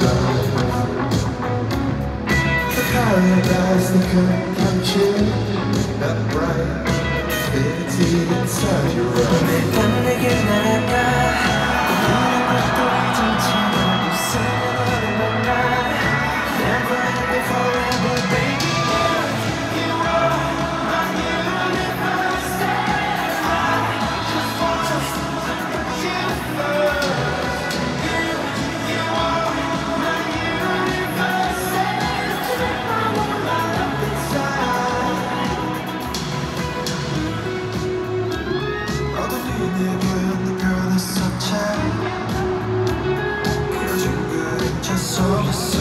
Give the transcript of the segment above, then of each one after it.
paradise that could capture that bright infinity inside your eyes. 난 내게 날아가 우리는 꽃돌이 정치만 웃으며 너를 만나 Never happy forever baby You are my universe and I just want to put you first You are my universe and I wanna light up inside 너도 the girl that's so child 그려진 그림자 속에서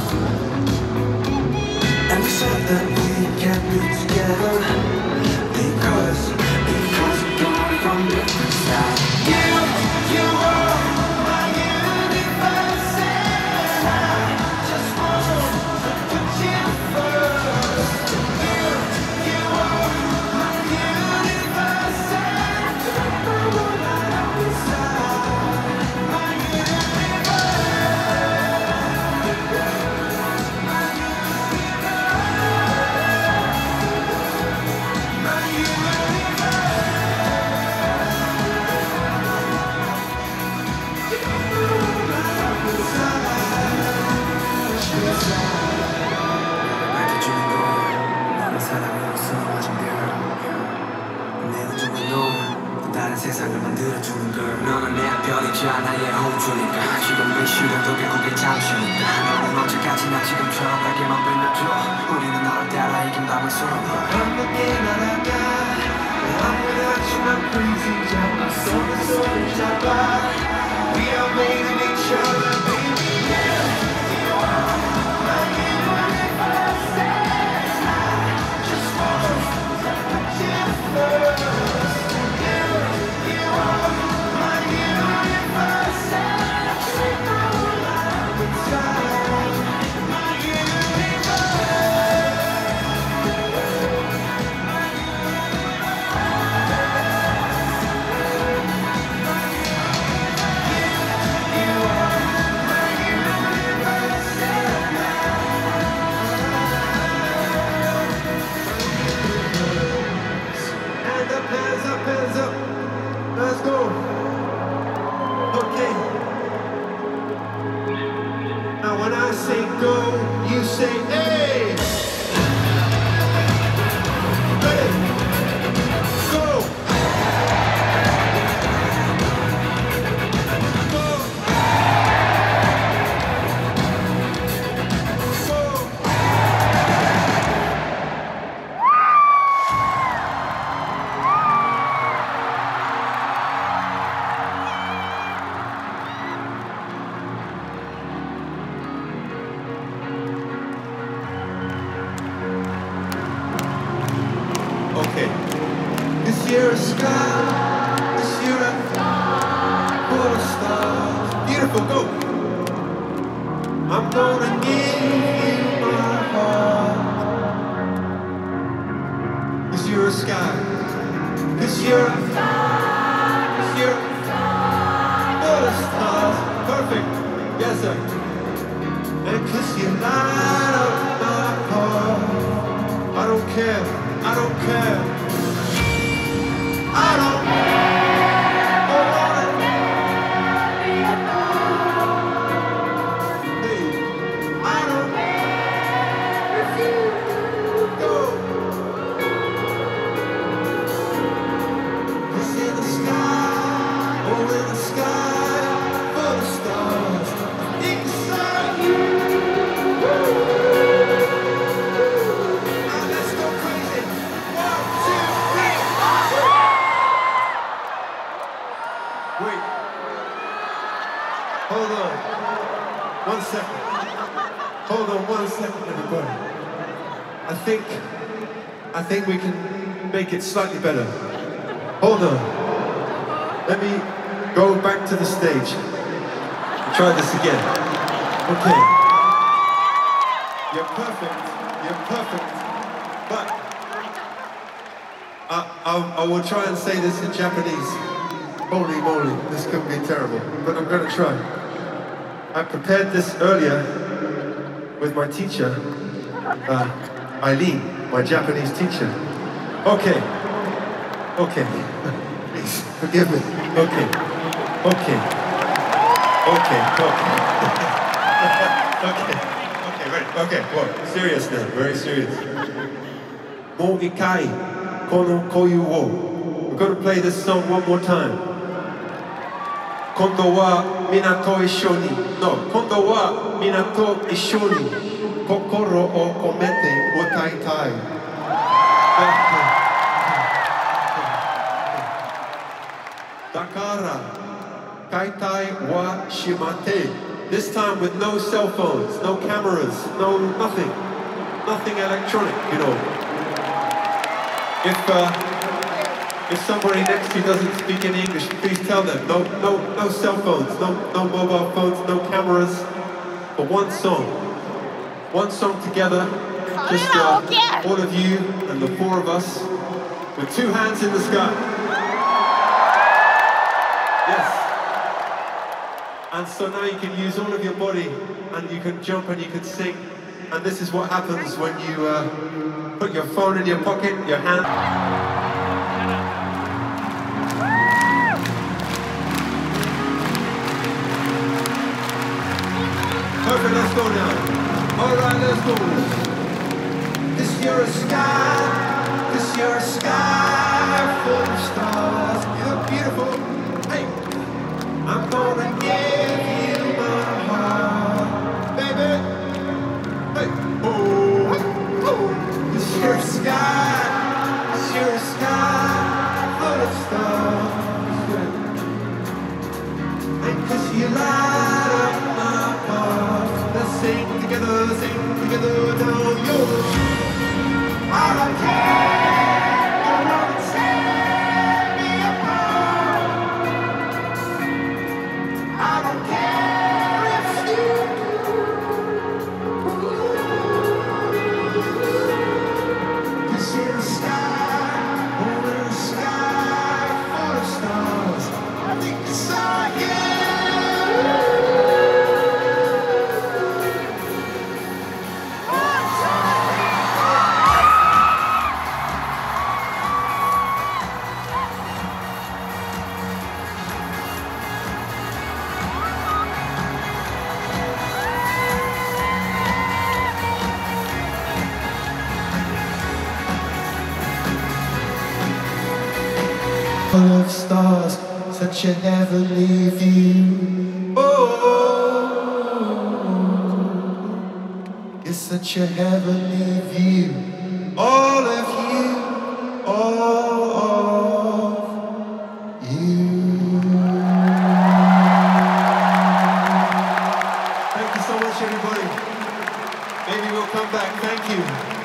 And we said that we can't be together Because we're going from different sides You are my universe And I just want to put you first You are my universe And I wanna light up inside My universe 세상을 만들어주는 걸 너는 내 별이자 나의 호주니까 지금 이 시련도 결국에 잠시니까 너는 언제까지나 지금처럼 나에게만 빌려줘 우리는 너를 따라 이긴 밤을 서로 함께 날아가 아무나 주만 breathing 잡아 손에 손을 잡아 We are made in each other baby You are my universe and I just want to put you first Hands up, let's go. Okay. Now when I say go, you say hey. Ready? Go. Go. Okay. This year a sky, this year a full of stars. Beautiful, go. I'm gonna give you my heart. This year a sky, this year a full of stars. Perfect. Yes, sir. And 'cause you light up my heart. I don't care. I don't care. I don't wanna be alone. Hey, I don't refuse to go. 'Cause in the sky, oh in the sky, full of stars, inside you. Wait. Hold on. 1 second. Hold on 1 second, everybody. I think we can make it slightly better. Hold on. Let me go back to the stage. Try this again. Okay. You're perfect. You're perfect. But I will try and say this in Japanese. Holy moly, this could be terrible, but I'm gonna try. I prepared this earlier with my teacher, Eileen, my Japanese teacher. Okay. Okay. Please, forgive me. Okay. Okay. Okay. Okay. Okay. Okay, right. Okay, well, serious now, very serious. Mo ikai kono koyu wo. We're going to play this song one more time. Kondo wa minato issho ni. No, kondo wa minato issho ni. Kokoro o komete utaitai. Dakara kaitai wa shimate. This time with no cell phones, no cameras, no nothing. Nothing electronic, you know. If somebody next to you doesn't speak any English, please tell them. No cell phones, no mobile phones, no cameras. But one song together. Just all of you and the four of us with two hands in the sky. Yes. And so now you can use all of your body, and you can jump and you can sing. And this is what happens when you put your phone in your pocket, your hand. Perfect, let's go now. All right, let's go. This you're a sky full of stars. You look beautiful. Hey, I'm gonna give you my heart, baby. Hey, oh, this you're a sky full of stars. And 'cause you light up my heart. Let's sing together down yours. I don't care, come on and set me apart. I don't care if you do. 'Cause in the sky full of stars, I think I saw you. Full of stars, such a heavenly view. Oh, it's such a heavenly view. All of you, all of you. Thank you so much, everybody. Maybe we'll come back. Thank you.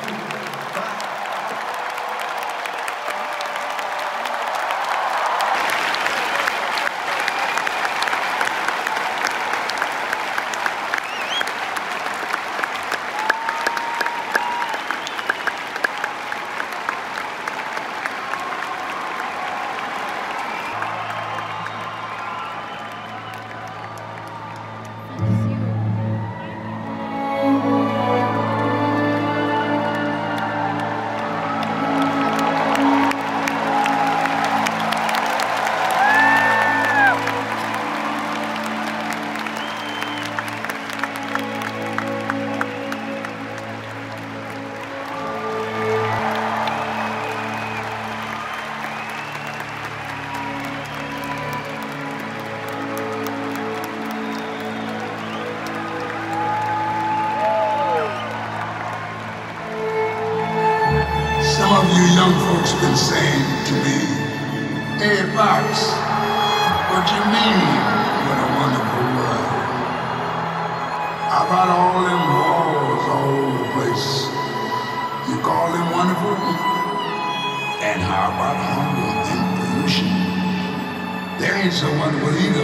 Some of you young folks been saying to me, "Hey, Fox, what you mean, what a wonderful world? How about all them walls all over the place? You call them wonderful? And how about hunger and pollution? They ain't so wonderful either.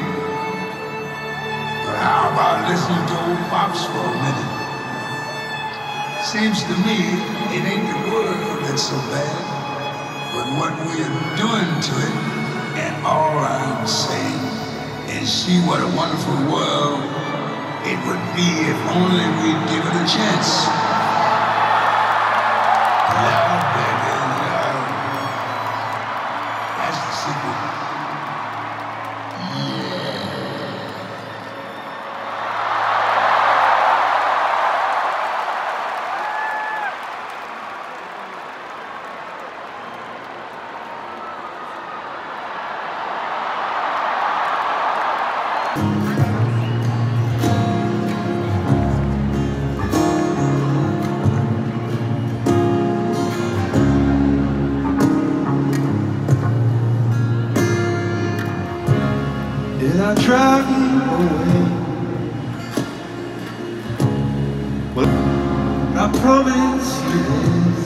But how about listening to old Pops for a minute? Seems to me it ain't the world that's so bad, but what we're doing to it. And all I'm saying is see what a wonderful world be if only we'd give it a chance. Love, baby, love. That's the secret. Did I drive you away? Well, I promise you this,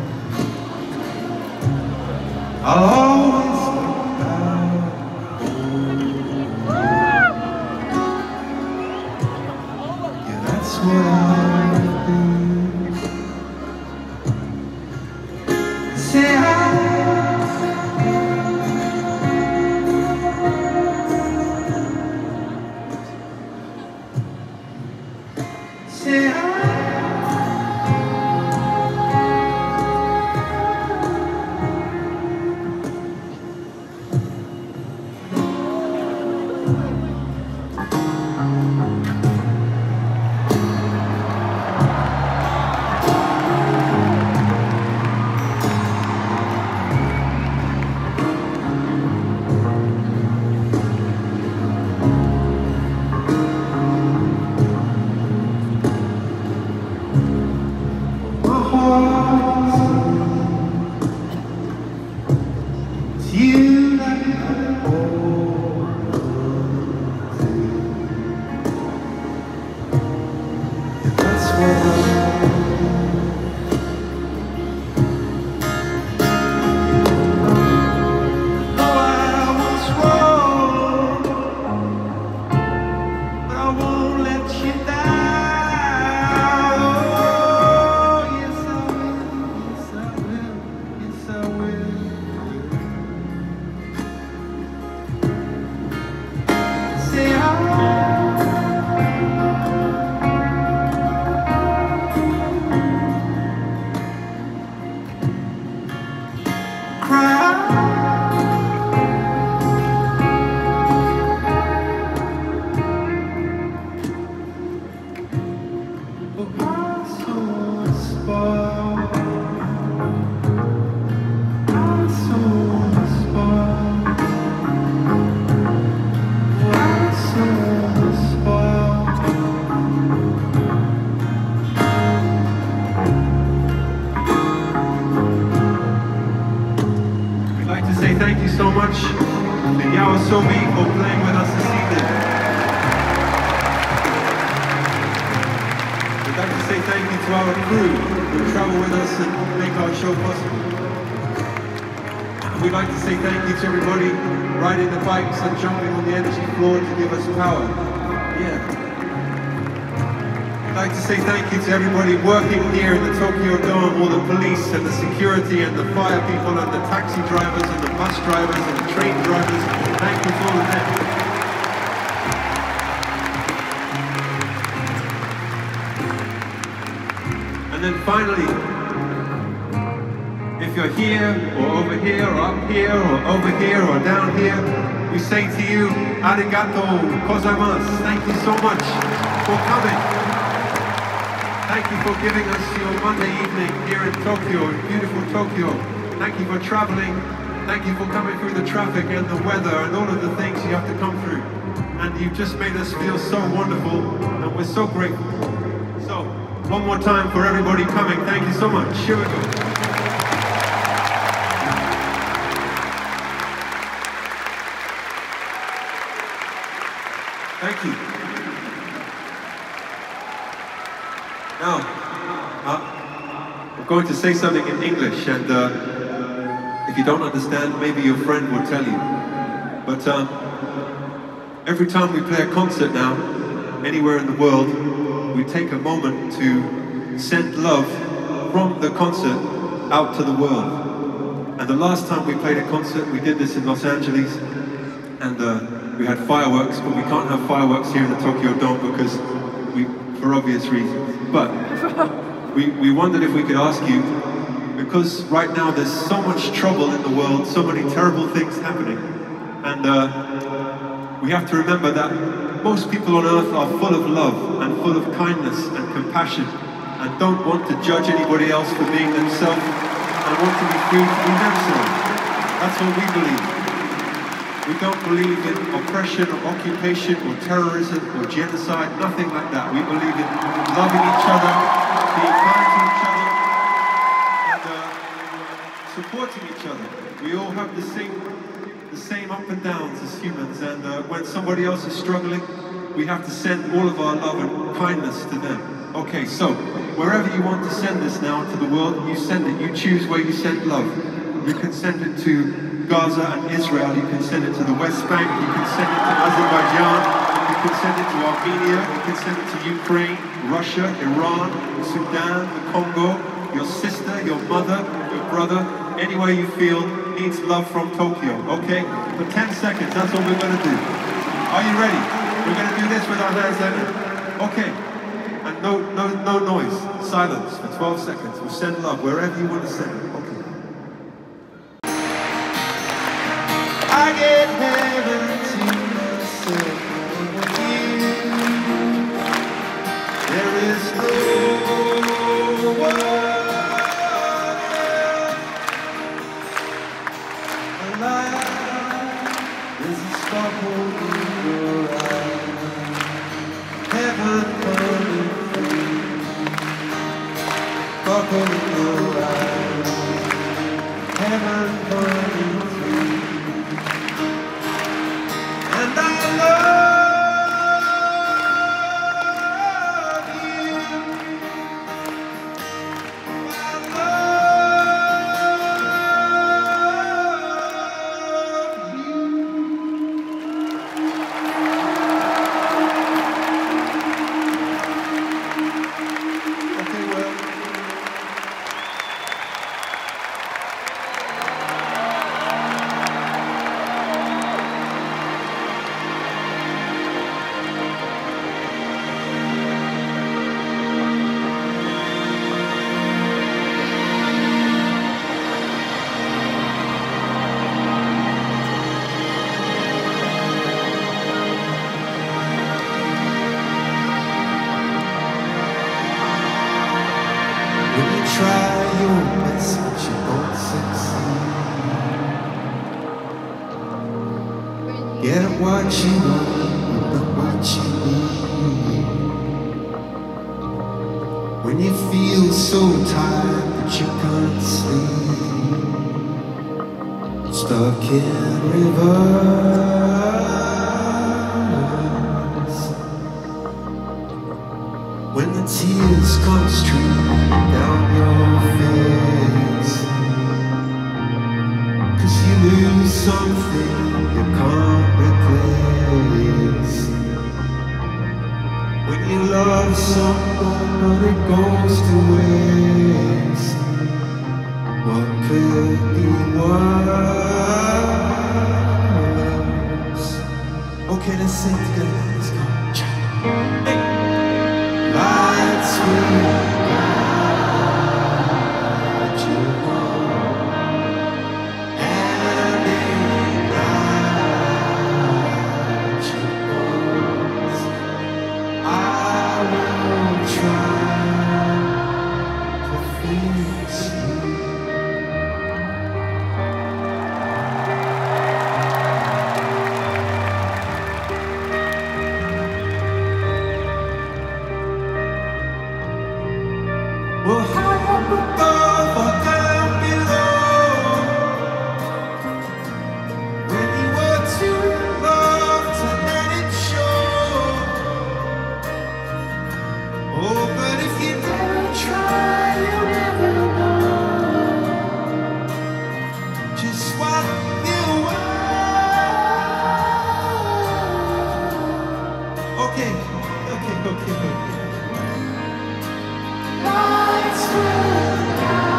I'll always look out. Yeah, that's what I'll do. Say thank you so much to Yawasobi for playing with us this evening. We'd like to say thank you to our crew who travel with us and make our show possible. We'd like to say thank you to everybody riding the bikes and jumping on the energy floor to give us power. Yeah. I'd like to say thank you to everybody working here in the Tokyo Dome, all the police and the security and the fire people and the taxi drivers and the bus drivers and the train drivers. Thank you to all of them. And then finally, if you're here or over here or up here or over here or down here, we say to you, arigato gozaimasu. Thank you so much for coming. Thank you for giving us your Monday evening here in Tokyo, in beautiful Tokyo. Thank you for traveling. Thank you for coming through the traffic and the weather and all of the things you have to come through. And you've just made us feel so wonderful, and we're so grateful. So, one more time for everybody coming. Thank you so much. Here we go. Thank you. Now, I'm going to say something in English, and if you don't understand, maybe your friend will tell you. But every time we play a concert now, anywhere in the world, we take a moment to send love from the concert out to the world. And the last time we played a concert, we did this in Los Angeles, and we had fireworks, but we can't have fireworks here in the Tokyo Dome because obvious reasons. But we wondered if we could ask you, because right now there's so much trouble in the world, so many terrible things happening, and we have to remember that most people on earth are full of love and full of kindness and compassion and don't want to judge anybody else for being themselves and want to be free to be themselves. That's what we believe. We don't believe in oppression or occupation or terrorism or genocide, nothing like that. We believe in loving each other, being kind to each other, and supporting each other. We all have the same up and downs as humans, and when somebody else is struggling, we have to send all of our love and kindness to them. Okay, so wherever you want to send this now to the world, you send it. You choose where you send love. You can send it to Gaza and Israel, you can send it to the West Bank, you can send it to Azerbaijan, you can send it to Armenia, you can send it to Ukraine, Russia, Iran, Sudan, the Congo, your sister, your mother, your brother, anywhere you feel needs love from Tokyo, okay? For 10 seconds, that's what we're going to do. Are you ready? We're going to do this with our hands out. Okay. And no noise, silence for 12 seconds. We'll send love wherever you want to send it. Okay. I get heaven to myself with you. There is no one alive. There's a sparkle in your eyes. Heaven coming through. Sparkle in your eyes. Heaven coming through. And I love you. I love you. Okay, well. Try your best, but you won't succeed. Get what you want, not what you need. When you feel so tired that you can't sleep, stuck in reverse. When the tears come streaming down your face, 'cause you lose something you can't replace. When you love someone but it goes to waste, what could be worse? Okay, let's sing together. Let's go. Hey. Lights will guide you home, and ignite your bones. I will try to fix you. Well, high up above or down below, when you were too in love to let it show. Oh, but if you never try, you'll never know just what you are. Okay. Lights will guide.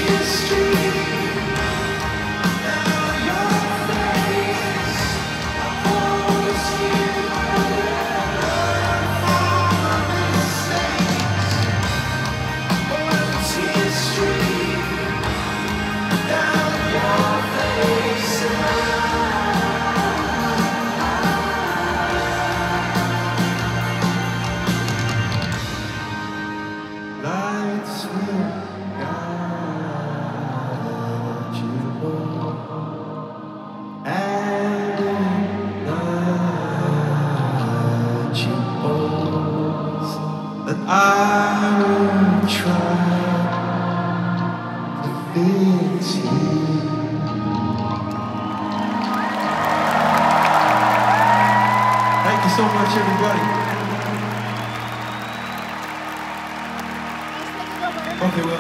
So much, everybody. Okay, well.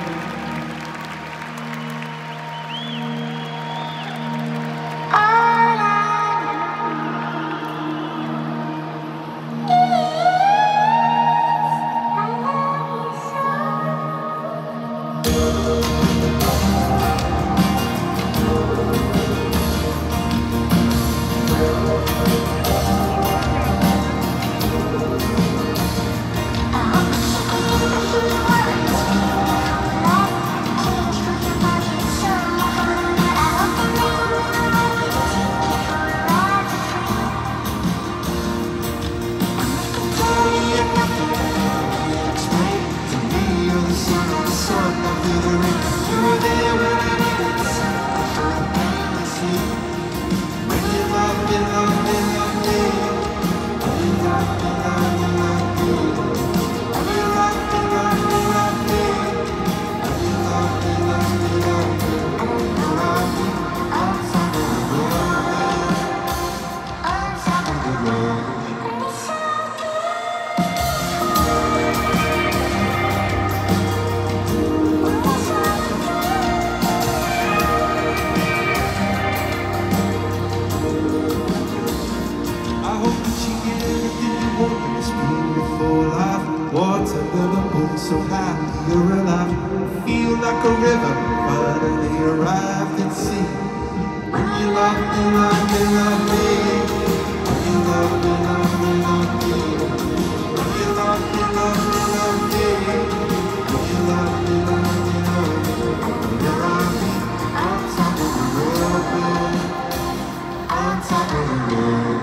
So happy you're alive, feel like a river, finally arrived at sea. When you love me, love me, love me. When you love me, love me, love me. When you love me, love me, love me. When you love me, love me, love me. You're on top of the world, babe. On top of the world.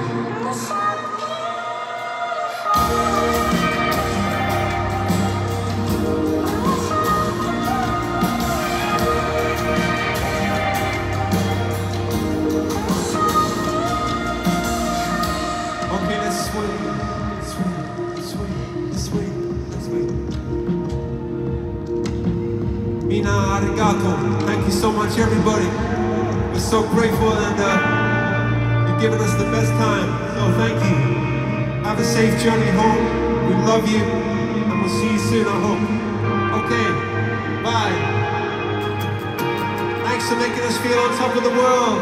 Thank you so much, everybody. We're so grateful, and you're giving us the best time. So thank you. Have a safe journey home. We love you, and we'll see you soon, I hope. Okay, bye. Thanks for making us feel on top of the world.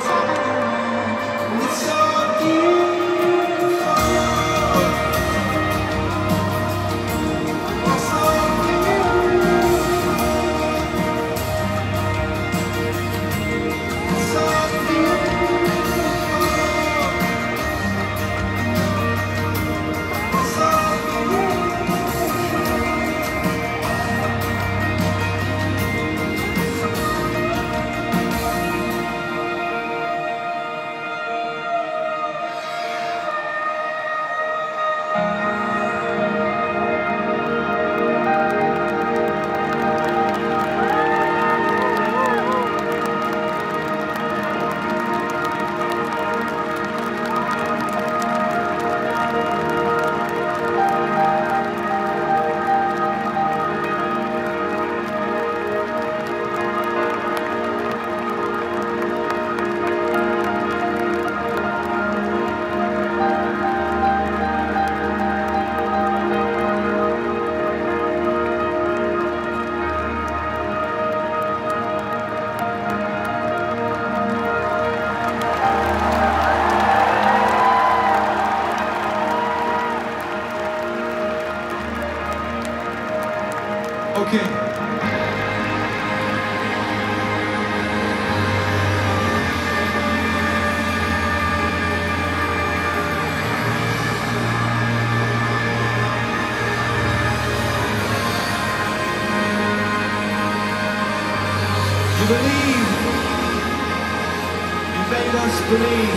It's so beautiful. You believe. You made us believe.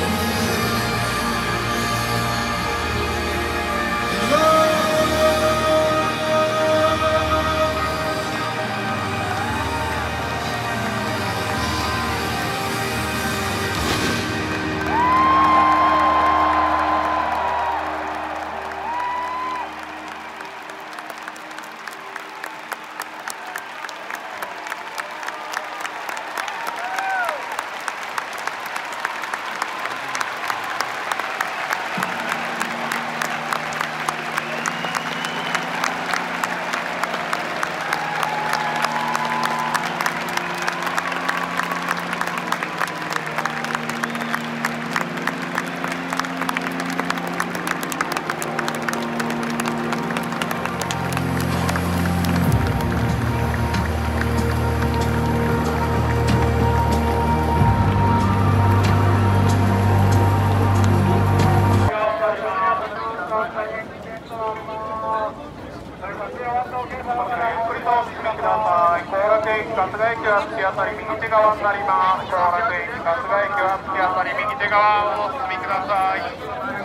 Coldplay Concert 右手側をお進みください。